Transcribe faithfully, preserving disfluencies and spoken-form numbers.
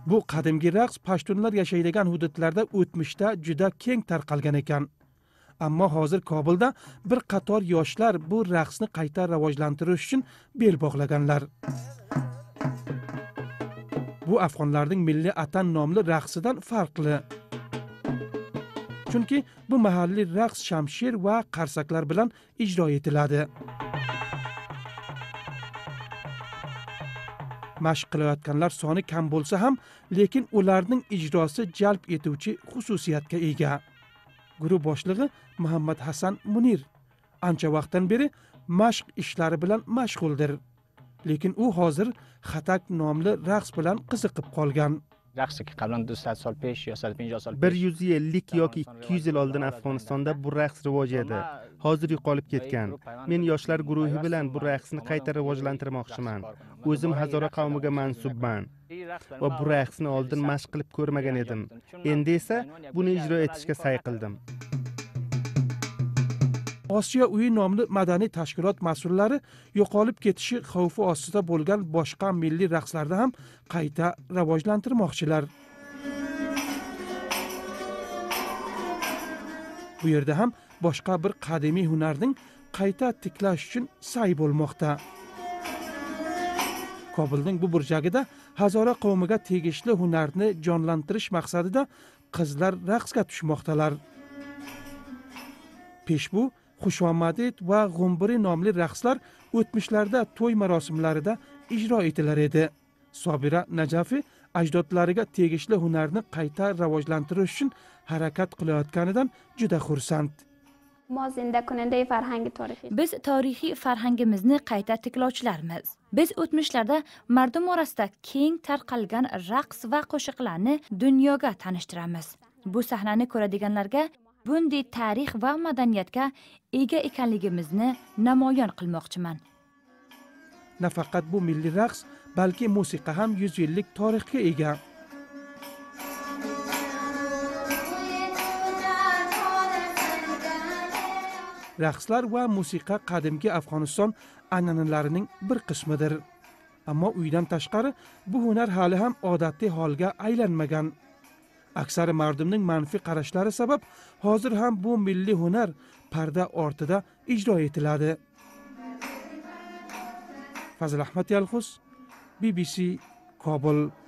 Bu qadimgi raqs pashtunlar yashaydigan hududlarda o'tmishda juda keng tarqalgan ekan. Ammo hozir Kobulda bir qator yoshlar bu raqsni qayta rivojlantirish uchun bel bog'laganlar. Bu afg'onlarning milliy atan nomli raqsidan farqli. Chunki bu mahalliy raqs shamshir va qarsaklar bilan ijro etiladi. Mashq qilayotganlar soni kam bo'lsa ham, lekin ularning ijrosi jalb etuvchi xususiyatga ega. Guruh boshlig'i Muhammad Hasan Munir ancha vaqtdan beri mashq ishlari bilan mashg'uldir. Lekin u hozir Xatak nomli raqs bilan qiziqib qolgan. bir yuz ellik yoki ikki yuz yil oldin Afg'onistonda bu raqs rivoj edi. Hozir yo'qolib ketgan. Men yoshlar guruhi bilan bu raqsni qayta rivojlantirmoqchiman. O'zim Hazora qavmiga mansubman va bu raqsni oldin mashq qilib ko'rmagan edim. Endi esa buni ijro etishga sa'y qildim. Osiyo uyi nomli madaniy tashkilot mas'ullari yo'qolib ketishi xavfi ostida bo'lgan boshqa milliy raqslarda ham qayta rivojlantirmoqchilar. Bu yerda ham boshqa bir qadimiy hunarning qayta tiklash uchun sa'y bo'lmoqda. Kobulning bu burjagida Hazora qavmiga tegishli hunarni jonlantirish maqsadida qizlar raqsga tushmoqdalar. Peshbu, Xushomadid va G'umburi nomli raqslar o'tmishlarda to'y marosimlarida ijro etilar edi. Sobira Najafi ajdodlariga tegishli hunarni qayta rivojlantirish uchun harakat qilayotganidan juda xursand. Biz tarixiy farhangimizni qayta tiklovchilarmiz. Biz o'tmishlarda mardum orasida keng tarqalgan raqs va qo'shiqlarni dunyoga tanishtiramiz. Bu sahnani ko'radiganlarga bunday tarix va madaniyatga ega ekanligimizni namoyon qilmoqchiman. Nafaqat bu milliy raqs, balki musiqa ham yuz yillik tarixga ega. Raqslar va musiqa qadimgi Afg'oniston an'analarining bir qismidir. Ammo uydan tashqari bu hunar hali ham odatiy holga aylanmagan. Aksari mardumning manfiy qarashlari sabab hozir ham bu milliy hunar parda ortida ijro etiladi. Fazil Ahmad Yalxus, B B C, Kobul.